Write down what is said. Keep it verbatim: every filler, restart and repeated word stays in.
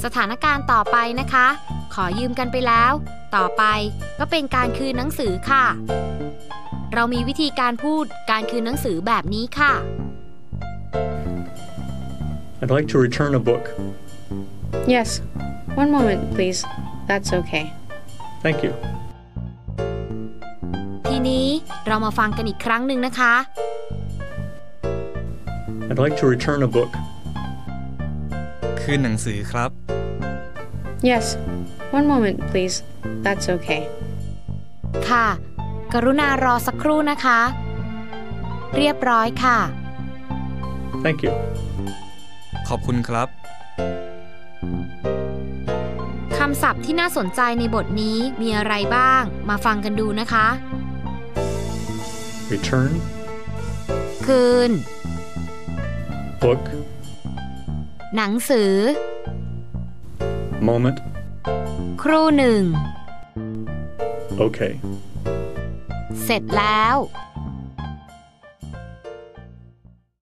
ถานการณ์ต่อไปนะคะขอยืมกันไปแล้วต่อไปก็เป็นการคืนหนังสือค่ะเรามีวิธีการพูดการคืนหนังสือแบบนี้ค่ะ I'd like to return a book. Yes. One moment, please. That's okay. Thank you. ทีนี้เรามาฟังกันอีกครั้งหนึ่งนะคะ I'd like to return a book. คืนหนังสือครับ Yes. One moment, please. That's okay. ค่ะกรุณารอสักครู่นะคะเรียบร้อยค่ะ Thank you. ขอบคุณครับคำศัพท์ที่น่าสนใจในบทนี้มีอะไรบ้างมาฟังกันดูนะคะ Return. คืน Book. หนังสือ Moment. ครู่หนึ่ง Okay. เสร็จแล้ว